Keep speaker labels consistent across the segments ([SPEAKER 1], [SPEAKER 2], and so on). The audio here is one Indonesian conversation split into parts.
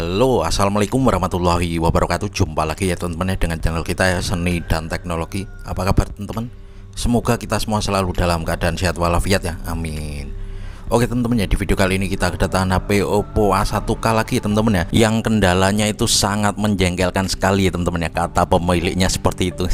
[SPEAKER 1] Halo, assalamualaikum warahmatullahi wabarakatuh. Jumpa lagi ya teman-teman dengan channel kita ya, Seni dan Teknologi. Apa kabar teman-teman? Semoga kita semua selalu dalam keadaan sehat walafiat ya, amin. Oke teman-teman ya, di video kali ini kita kedatangan HP Oppo A1K lagi ya teman-teman ya, yang kendalanya itu sangat menjengkelkan sekali ya teman-teman ya, kata pemiliknya seperti itu.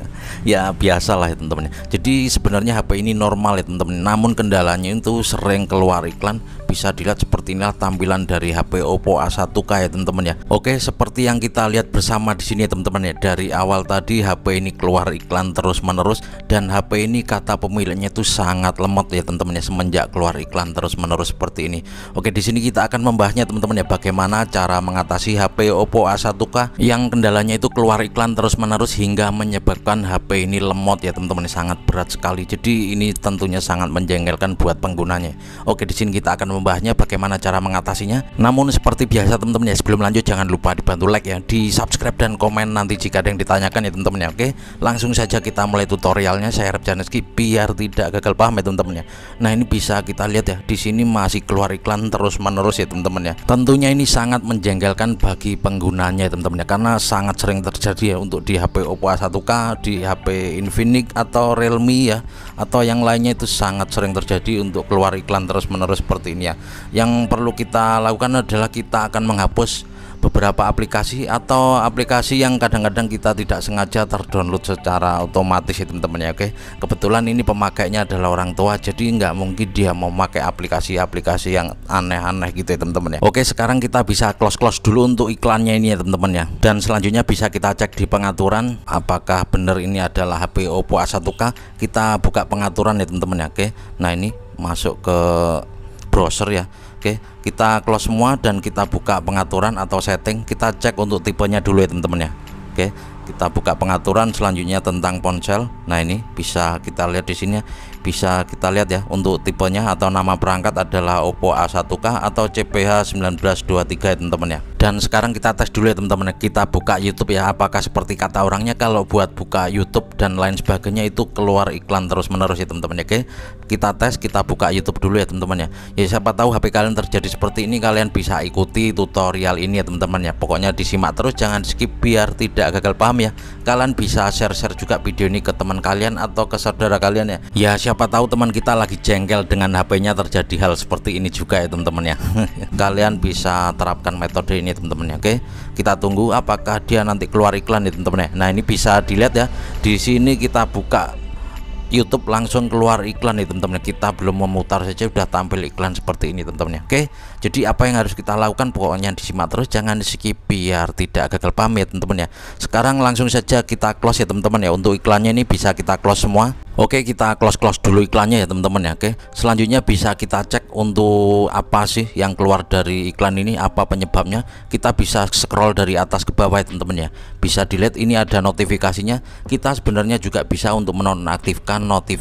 [SPEAKER 1] Ya biasalah ya teman-teman ya. Jadi sebenarnya HP ini normal ya teman-teman, namun kendalanya itu sering keluar iklan. Bisa dilihat seperti inilah tampilan dari HP Oppo A1K ya teman-teman ya. Oke, seperti yang kita lihat bersama di sini ya teman-teman ya. Dari awal tadi HP ini keluar iklan terus-menerus, dan HP ini kata pemiliknya itu sangat lemot ya teman-teman ya, semenjak keluar iklan terus-menerus seperti ini. Oke, di sini kita akan membahasnya teman-teman ya, bagaimana cara mengatasi HP Oppo A1K yang kendalanya itu keluar iklan terus-menerus hingga menyebabkan HP ini lemot ya teman-teman, sangat berat sekali. Jadi ini tentunya sangat menjengkelkan buat penggunanya. Oke, di sini kita akan membahasnya bagaimana cara mengatasinya. Namun seperti biasa teman-teman ya, sebelum lanjut jangan lupa dibantu like ya, di subscribe dan komen nanti jika ada yang ditanyakan ya teman-teman ya. Oke, langsung saja kita mulai tutorialnya. Saya harap jangan skip biar tidak gagal paham ya teman-teman ya. Nah ini bisa kita lihat ya, di sini masih keluar iklan terus-menerus ya teman-teman ya. Tentunya ini sangat menjengkelkan bagi penggunanya ya teman-teman ya, karena sangat sering terjadi ya untuk di HP Oppo A1K, di HP Infinix atau Realme ya, atau yang lainnya, itu sangat sering terjadi untuk keluar iklan terus-menerus seperti ini ya. Yang perlu kita lakukan adalah kita akan menghapus beberapa aplikasi atau aplikasi yang kadang-kadang kita tidak sengaja terdownload secara otomatis ya teman-teman ya. Oke, kebetulan ini pemakainya adalah orang tua, jadi nggak mungkin dia mau pakai aplikasi-aplikasi yang aneh-aneh gitu ya teman-teman ya. Oke, sekarang kita bisa close dulu untuk iklannya ini ya teman-teman ya, dan selanjutnya bisa kita cek di pengaturan apakah benar ini adalah HP Oppo A1K. Kita buka pengaturan ya teman-teman ya. Oke, nah ini masuk ke browser ya. Oke, kita close semua dan kita buka pengaturan atau setting. Kita cek untuk tipenya dulu ya teman-teman ya. Oke, kita buka pengaturan, selanjutnya tentang ponsel. Nah ini bisa kita lihat di sini, bisa kita lihat ya, untuk tipenya atau nama perangkat adalah Oppo A1K atau CPH 1923 ya teman-teman ya. Dan sekarang kita tes dulu ya teman-teman, kita buka YouTube ya, apakah seperti kata orangnya kalau buat buka YouTube dan lain sebagainya itu keluar iklan terus-menerus ya teman-teman ya. Oke, kita tes, kita buka YouTube dulu ya teman-teman ya. Ya siapa tahu HP kalian terjadi seperti ini, kalian bisa ikuti tutorial ini ya teman-teman ya. Pokoknya disimak terus, jangan skip biar tidak gagal paham ya. Kalian bisa share juga video ini ke teman kalian atau ke saudara kalian ya. Ya siapa tahu teman kita lagi jengkel dengan HP-nya terjadi hal seperti ini juga ya teman-teman ya. Kalian bisa terapkan metode ini teman-teman ya. Oke, kita tunggu apakah dia nanti keluar iklan ya teman-teman ya. Nah ini bisa dilihat ya, di sini kita buka YouTube langsung keluar iklan ya teman-teman. Kita belum memutar saja sudah tampil iklan seperti ini teman-teman ya. Oke, jadi apa yang harus kita lakukan, pokoknya disimak terus, jangan di skip biar tidak gagal paham ya teman-teman ya. Sekarang langsung saja kita close ya teman-teman ya. Untuk iklannya ini bisa kita close semua. Oke, kita close dulu iklannya ya teman-teman ya. Oke, selanjutnya bisa kita cek untuk apa sih yang keluar dari iklan ini, apa penyebabnya. Kita bisa scroll dari atas ke bawah ya teman-teman ya. Bisa dilihat ini ada notifikasinya. Kita sebenarnya juga bisa untuk menonaktifkan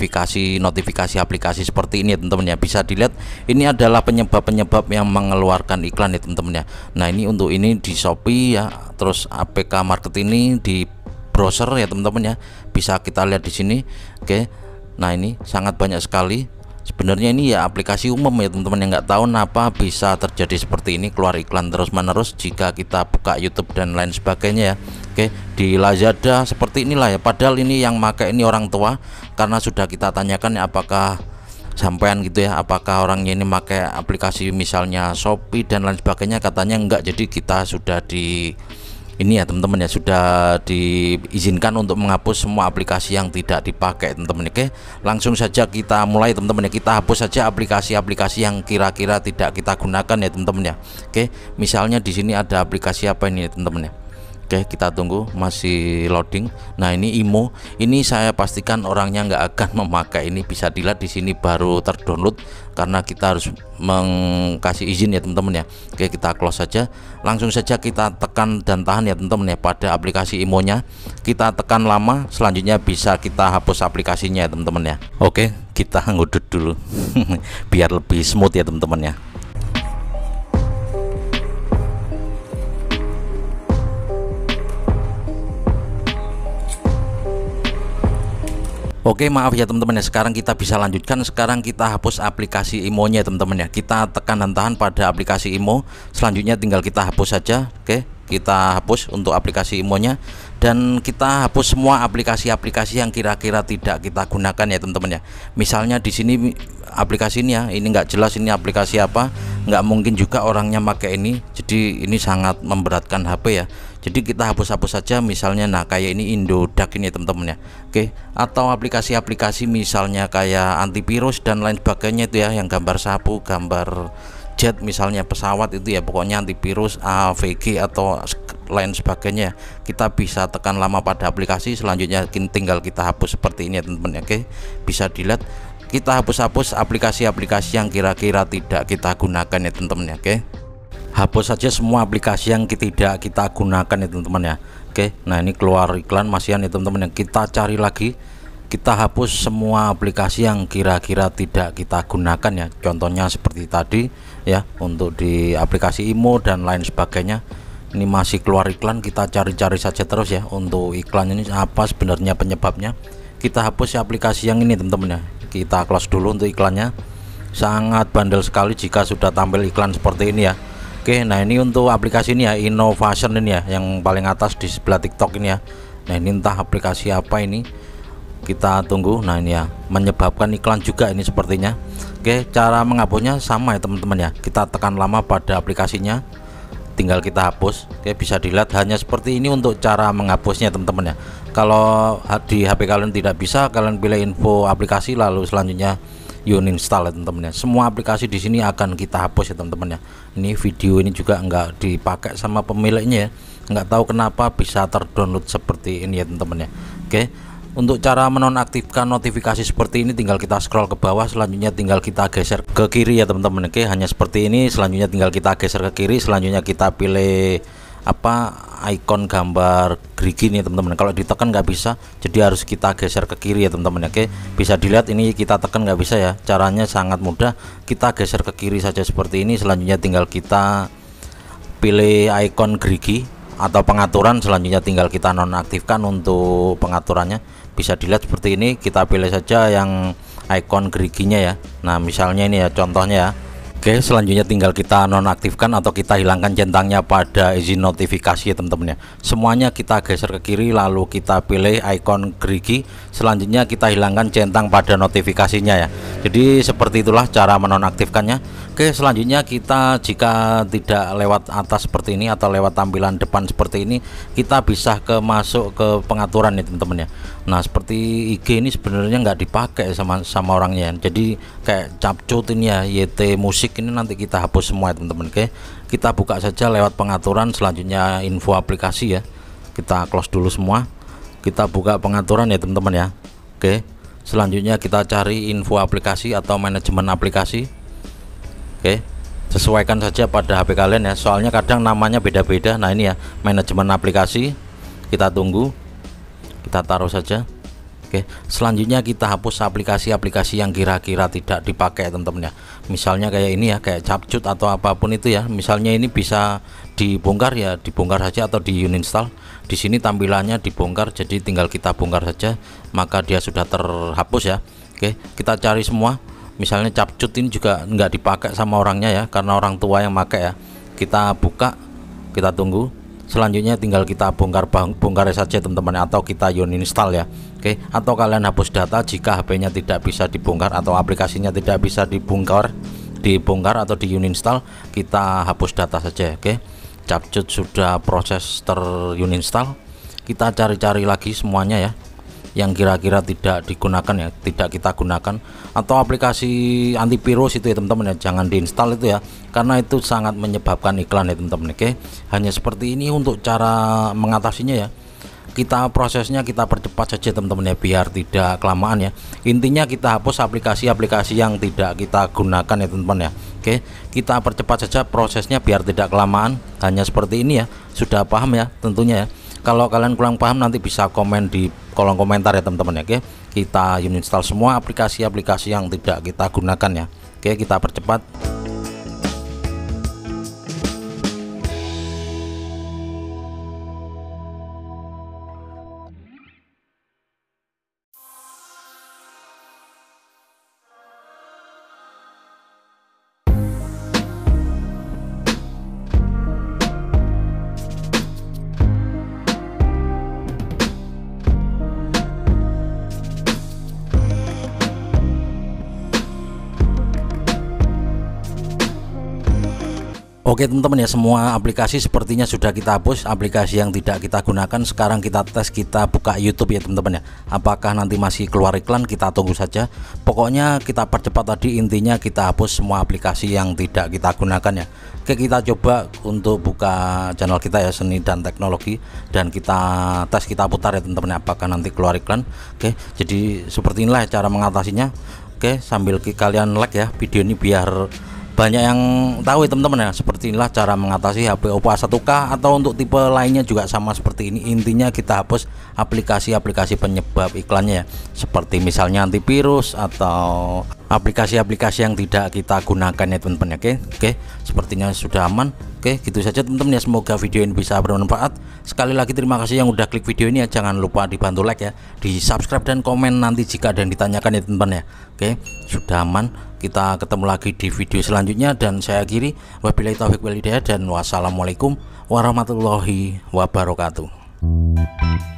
[SPEAKER 1] notifikasi aplikasi seperti ini ya teman-teman ya. Bisa dilihat ini adalah penyebab yang mengeluarkan iklan ya teman-teman ya. Nah ini untuk ini di Shopee ya, terus APK Market ini di browser ya teman-teman ya, bisa kita lihat di sini. Oke, nah ini sangat banyak sekali. Sebenarnya ini ya aplikasi umum ya teman-teman, yang nggak tahu kenapa bisa terjadi seperti ini, keluar iklan terus-menerus jika kita buka YouTube dan lain sebagainya ya. Oke, di Lazada seperti inilah ya, padahal ini yang pakai ini orang tua, karena sudah kita tanyakan ya apakah sampean gitu ya, apakah orangnya ini pakai aplikasi misalnya Shopee dan lain sebagainya, katanya enggak. Jadi kita sudah di ini ya teman-teman ya, sudah diizinkan untuk menghapus semua aplikasi yang tidak dipakai teman-teman. Oke, langsung saja kita mulai teman-teman ya. Kita hapus saja aplikasi-aplikasi yang kira-kira tidak kita gunakan ya teman-teman ya. Oke, misalnya di sini ada aplikasi apa ini ya teman-teman ya. Oke, kita tunggu, masih loading. Nah ini IMO, ini saya pastikan orangnya nggak akan memakai ini. Bisa dilihat di sini baru terdownload, karena kita harus mengkasih izin ya teman-teman ya. Oke, kita close saja, langsung saja kita tekan dan tahan ya teman-teman ya pada aplikasi IMO-nya. Kita tekan lama, selanjutnya bisa kita hapus aplikasinya ya teman-teman ya. Oke, kita ngudut dulu biar lebih smooth ya teman-teman ya. Oke, maaf ya teman-teman ya, sekarang kita bisa lanjutkan. Sekarang kita hapus aplikasi IMO-nya teman-teman ya. Kita tekan dan tahan pada aplikasi IMO. Selanjutnya tinggal kita hapus saja. Oke, kita hapus untuk aplikasi IMO-nya, dan kita hapus semua aplikasi-aplikasi yang kira-kira tidak kita gunakan ya teman-teman ya. Misalnya di sini aplikasi ini ya, ini nggak jelas ini aplikasi apa, nggak mungkin juga orangnya pakai ini, jadi ini sangat memberatkan HP ya. Jadi kita hapus-hapus saja, misalnya nah kayak ini Indodax ini ya teman-teman ya. Oke, atau aplikasi-aplikasi misalnya kayak antivirus dan lain sebagainya itu ya, yang gambar sapu, gambar jet misalnya pesawat itu ya, pokoknya antivirus AVG atau lain sebagainya. Kita bisa tekan lama pada aplikasi, selanjutnya tinggal kita hapus seperti ini ya teman-teman. Oke, bisa dilihat kita hapus-hapus aplikasi-aplikasi yang kira-kira tidak kita gunakan ya teman-teman ya. Oke, hapus saja semua aplikasi yang tidak kita gunakan ya teman-teman ya. Oke, nah ini keluar iklan masihan ya teman-teman ya. Kita cari lagi, kita hapus semua aplikasi yang kira-kira tidak kita gunakan ya. Contohnya seperti tadi ya, untuk di aplikasi IMO dan lain sebagainya. Ini masih keluar iklan, kita cari-cari saja terus ya untuk iklan ini apa sebenarnya penyebabnya. Kita hapus ya aplikasi yang ini teman-teman ya. Kita close dulu untuk iklannya. Sangat bandel sekali jika sudah tampil iklan seperti ini ya. Oke, nah ini untuk aplikasi ini ya, Innovation ini ya, yang paling atas di sebelah TikTok ini ya. Nah ini entah aplikasi apa ini, kita tunggu. Nah ini ya, menyebabkan iklan juga ini sepertinya. Oke, cara menghapusnya sama ya teman-teman ya. Kita tekan lama pada aplikasinya, tinggal kita hapus. Oke, bisa dilihat hanya seperti ini untuk cara menghapusnya teman-teman ya. Kalau di HP kalian tidak bisa, kalian pilih info aplikasi, lalu selanjutnya uninstall ya teman-teman ya. Semua aplikasi di sini akan kita hapus ya teman-teman ya. Ini video ini juga enggak dipakai sama pemiliknya ya, nggak tahu kenapa bisa terdownload seperti ini ya teman-teman ya. Oke, untuk cara menonaktifkan notifikasi seperti ini tinggal kita scroll ke bawah, selanjutnya tinggal kita geser ke kiri ya teman-teman. Oke, hanya seperti ini, selanjutnya tinggal kita geser ke kiri, selanjutnya kita pilih apa icon gambar gerigi nih teman-teman. Kalau ditekan nggak bisa, jadi harus kita geser ke kiri ya teman-teman. Oke, bisa dilihat ini kita tekan nggak bisa ya, caranya sangat mudah, kita geser ke kiri saja seperti ini, selanjutnya tinggal kita pilih icon gerigi atau pengaturan, selanjutnya tinggal kita nonaktifkan untuk pengaturannya. Bisa dilihat seperti ini, kita pilih saja yang icon geriginya ya. Nah misalnya ini ya contohnya ya. Oke, selanjutnya tinggal kita nonaktifkan atau kita hilangkan centangnya pada izin notifikasi ya teman-teman ya. Semuanya kita geser ke kiri, lalu kita pilih icon gerigi, selanjutnya kita hilangkan centang pada notifikasinya ya. Jadi seperti itulah cara menonaktifkannya. Oke, selanjutnya kita jika tidak lewat atas seperti ini atau lewat tampilan depan seperti ini, kita bisa masuk ke pengaturan ya teman-teman ya. Nah seperti IG ini sebenarnya nggak dipakai sama orangnya, jadi kayak capcut ini ya, YT musik ini nanti kita hapus semua ya teman-teman. Oke, kita buka saja lewat pengaturan, selanjutnya info aplikasi ya, kita close dulu semua, kita buka pengaturan ya teman-teman ya. Oke, selanjutnya kita cari info aplikasi atau manajemen aplikasi. Oke, sesuaikan saja pada HP kalian ya, soalnya kadang namanya beda-beda. Nah ini ya, manajemen aplikasi, kita tunggu, kita taruh saja. Oke, selanjutnya kita hapus aplikasi-aplikasi yang kira-kira tidak dipakai teman-teman ya. Misalnya kayak ini ya, kayak capcut atau apapun itu ya. Misalnya ini bisa dibongkar ya, dibongkar saja atau di uninstall. Di sini tampilannya dibongkar, jadi tinggal kita bongkar saja, maka dia sudah terhapus ya. Oke, kita cari semua. Misalnya capcut ini juga nggak dipakai sama orangnya ya, karena orang tua yang pakai ya. Kita buka, kita tunggu. Selanjutnya tinggal kita bongkar saja teman-teman, atau kita uninstall ya. Oke, atau kalian hapus data jika HP-nya tidak bisa dibongkar atau aplikasinya tidak bisa dibongkar atau di uninstall, kita hapus data saja. Oke, capcut sudah proses uninstall, kita cari-cari lagi semuanya ya yang kira-kira tidak digunakan ya, tidak kita gunakan, atau aplikasi antivirus itu ya teman-teman ya, jangan diinstal itu ya, karena itu sangat menyebabkan iklan ya teman-teman. Oke, hanya seperti ini untuk cara mengatasinya ya. Kita prosesnya kita percepat saja teman-teman ya, biar tidak kelamaan ya. Intinya kita hapus aplikasi-aplikasi yang tidak kita gunakan ya teman-teman ya. Oke, kita percepat saja prosesnya biar tidak kelamaan. Hanya seperti ini ya, sudah paham ya tentunya ya. Kalau kalian kurang paham nanti bisa komen di kolom komentar ya teman-teman ya. Oke, kita uninstall semua aplikasi-aplikasi yang tidak kita gunakan ya. Oke, kita percepat. Oke teman-teman ya, semua aplikasi sepertinya sudah kita hapus. Aplikasi yang tidak kita gunakan sekarang kita tes, kita buka YouTube ya teman-teman ya. Apakah nanti masih keluar iklan, kita tunggu saja. Pokoknya kita percepat tadi, intinya kita hapus semua aplikasi yang tidak kita gunakan ya. Oke, kita coba untuk buka channel kita ya, Seni dan Teknologi, dan kita tes, kita putar ya teman-teman, apakah nanti keluar iklan. Oke, jadi seperti inilah cara mengatasinya. Oke, sambil kalian like ya video ini biar banyak yang tahu ya teman-teman ya. Seperti inilah cara mengatasi HP Oppo A1K, atau untuk tipe lainnya juga sama seperti ini. Intinya kita hapus aplikasi-aplikasi penyebab iklannya ya, seperti misalnya antivirus atau aplikasi-aplikasi yang tidak kita gunakan ya teman-teman ya. Oke, sepertinya sudah aman. Oke, gitu saja teman-teman ya, semoga video ini bisa bermanfaat. Sekali lagi terima kasih yang udah klik video ini ya, jangan lupa dibantu like ya, di subscribe dan komen nanti jika ada yang ditanyakan ya teman-teman ya. Oke, sudah aman, kita ketemu lagi di video selanjutnya, dan saya akhiri wabillahi taufiq wal hidayah, dan wassalamualaikum warahmatullahi wabarakatuh.